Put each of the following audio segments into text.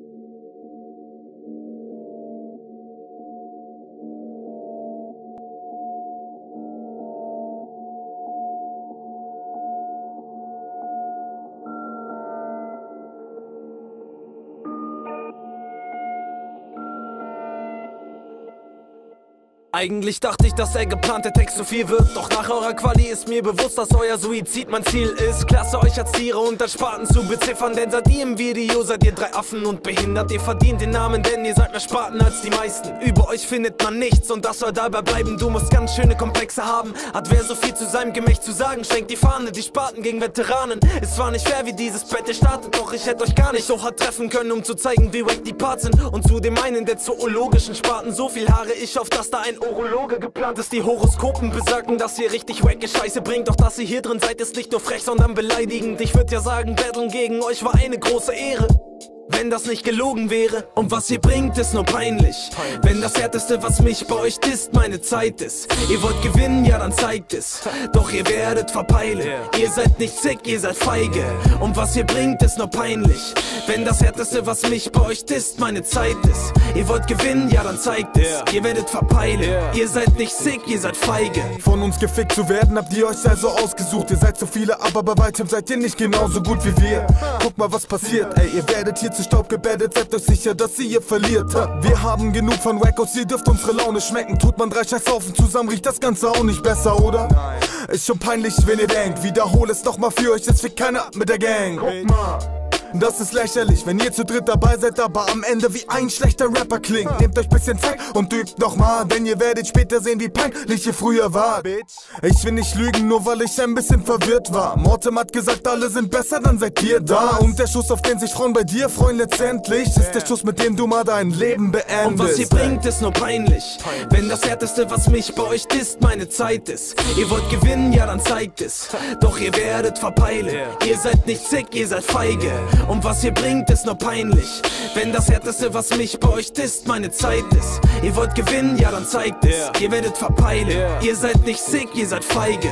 Eigentlich dachte ich, dass der geplante Text so viel wird. Doch nach eurer Quali ist mir bewusst, dass euer Suizid mein Ziel ist. Klasse euch als Tiere und als Spaten zu beziffern. Denn seit ihr im Video seid ihr 3 Affen und behindert. Ihr verdient den Namen, denn ihr seid mehr Spaten als die meisten. Über euch findet man nichts und das soll dabei bleiben. Du musst ganz schöne Komplexe haben. Hat wer so viel zu seinem Gemächt zu sagen, schwenkt die Fahne, die Spaten gegen Veteranen. Ist zwar nicht fair, wie dieses Battle startet, doch ich hätte euch gar nicht so hart treffen können, um zu zeigen, wie wack die Parts sind. Und zu dem einen der zoologischen Spaten, so viel haare ich auf, dass da ein Urologe geplant ist. Die Horoskopen besagten, dass ihr richtig wacke Scheiße bringt. Doch dass ihr hier drin seid, ist nicht nur frech, sondern beleidigend. Ich würd ja sagen, battlen gegen euch war eine große Ehre, wenn das nicht gelogen wäre. Und was ihr bringt, ist nur peinlich. Wenn das Härteste, was mich bei euch disst, meine Zeit ist. Ihr wollt gewinnen, ja dann zeigt es. Doch ihr werdet verpeilen. Ihr seid nicht sick, ihr seid feige. Und was ihr bringt, ist nur peinlich. Wenn das Härteste, was mich bei euch disst, meine Zeit ist. Ihr wollt gewinnen, ja dann zeigt es. Ihr werdet verpeilen. Ihr seid nicht sick, ihr seid feige. Von uns gefickt zu werden, habt ihr euch also ausgesucht. Ihr seid so viele, aber bei weitem seid ihr nicht genauso gut wie wir. Guck mal, was passiert, ey, ihr werdet hier zu Staub gebettet, seid euch sicher, dass ihr verliert. Wir haben genug von Wackos, ihr dürft unsere Laune schmecken. Tut man 3 Scheißhaufen zusammen, riecht das Ganze auch nicht besser, oder? Ist schon peinlich, wenn ihr denkt, wiederhol es nochmal für euch, es fickt keiner ab mit der Gang. Guck mal, das ist lächerlich, wenn ihr zu dritt dabei seid, aber am Ende wie ein schlechter Rapper klingt. Nehmt euch bisschen Zeit und übt nochmal, denn ihr werdet später sehen, wie peinlich ihr früher wart. Ich will nicht lügen, nur weil ich ein bisschen verwirrt war. Mortem hat gesagt, alle sind besser, dann seid ihr da. Und der Schuss, auf den sich Frauen bei dir freuen letztendlich, ist der Schuss, mit dem du mal dein Leben beendest. Und was ihr bringt, ist nur peinlich. Wenn das Härteste, was mich bei euch disst, meine Zeit ist. Ihr wollt gewinnen, ja dann zeigt es. Doch ihr werdet verpeilen. Ihr seid nicht sick, ihr seid feige. Und was ihr bringt, ist nur peinlich. Wenn das Härteste, was mich bei euch disst, meine Zeit ist. Ihr wollt gewinnen, ja dann zeigt es. Ihr werdet verpeilen. Ihr seid nicht sick, ihr seid feige.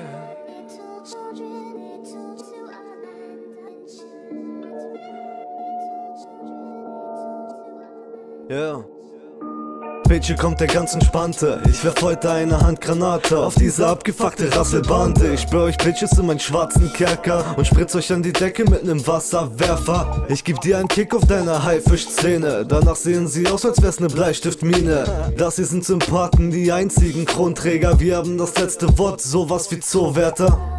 Ja. Bitch, hier kommt der ganz entspannte. Ich werf heute eine Handgranate auf diese abgefuckte Rasselbande. Ich spür euch Bitches in meinen schwarzen Kerker und spritz euch an die Decke mit nem Wasserwerfer. Ich geb dir einen Kick auf deine Haifischzähne. Danach sehen sie aus, als wär's ne Bleistiftmine. Das hier sind Sympathen, die einzigen Kronträger. Wir haben das letzte Wort, sowas wie Zoowärter.